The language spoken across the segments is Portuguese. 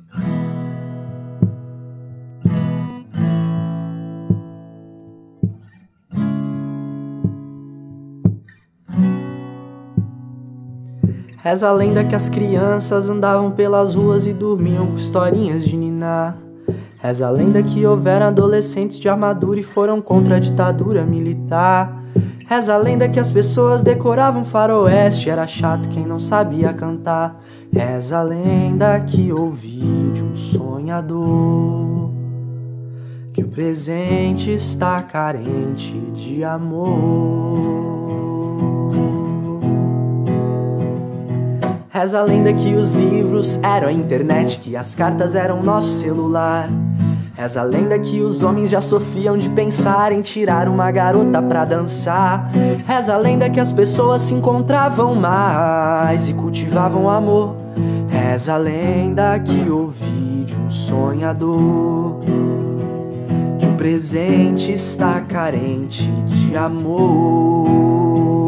Reza a lenda que as crianças andavam pelas ruas e dormiam com historinhas de ninar. Reza a lenda que houveram adolescentes de armadura e foram contra a ditadura militar. Reza a lenda que as pessoas decoravam faroeste, era chato quem não sabia cantar. Reza a lenda que ouvi de um sonhador que o presente está carente de amor. Reza a lenda que os livros eram a internet, que as cartas eram nosso celular. Reza a lenda que os homens já sofriam de pensar em tirar uma garota pra dançar. Reza a lenda que as pessoas se encontravam mais e cultivavam amor. Reza a lenda que ouvi de um sonhador que o presente está carente de amor.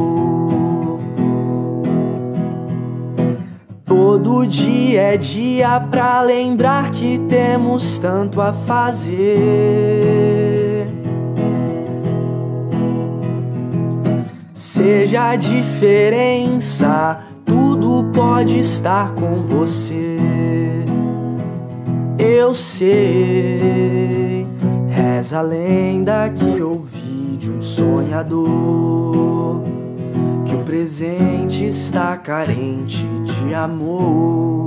Todo dia é dia pra lembrar que temos tanto a fazer. Seja a diferença, tudo pode estar com você. Eu sei, reza a lenda que ouvi de um sonhador que o presente está carente de amor.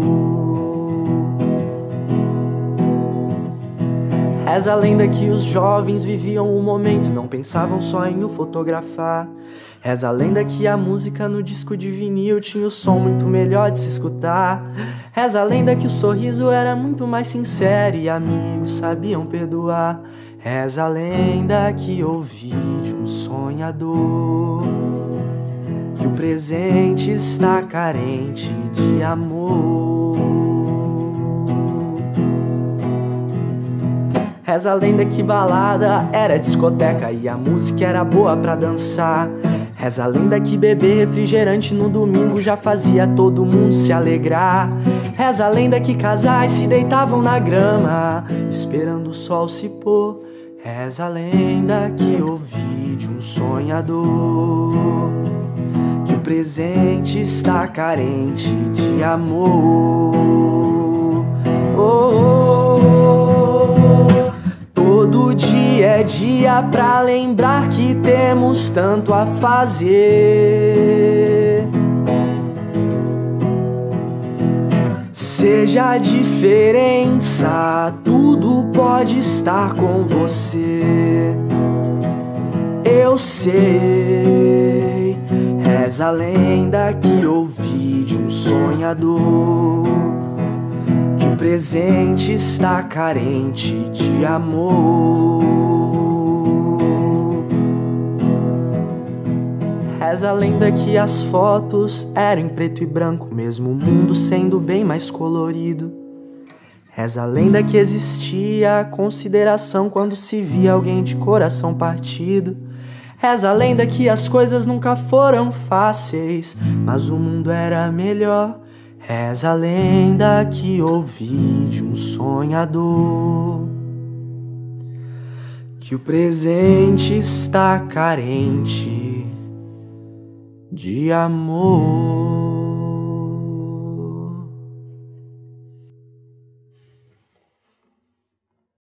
Reza a lenda que os jovens viviam o momento, não pensavam só em o fotografar. Reza a lenda que a música no disco de vinil tinha o som muito melhor de se escutar. Reza a lenda que o sorriso era muito mais sincero e amigos sabiam perdoar. Reza a lenda que ouvi de um sonhador que o presente está carente de amor. Reza a lenda que balada era discoteca e a música era boa pra dançar. Reza a lenda que beber refrigerante no domingo já fazia todo mundo se alegrar. Reza a lenda que casais se deitavam na grama esperando o sol se pôr. Reza a lenda que ouvi de um sonhador que o presente está carente de amor. Todo dia é dia pra lembrar que temos tanto a fazer. Seja a diferença, tudo pode estar com você. Eu sei, reza a lenda que ouvi de um sonhador que o presente está carente de amor. Reza a lenda que as fotos eram em preto e branco, mesmo o mundo sendo bem mais colorido. Reza a lenda que existia consideração quando se via alguém de coração partido. Reza a lenda que as coisas nunca foram fáceis, mas o mundo era melhor. Reza a lenda que ouvi de um sonhador que o presente está carente de amor.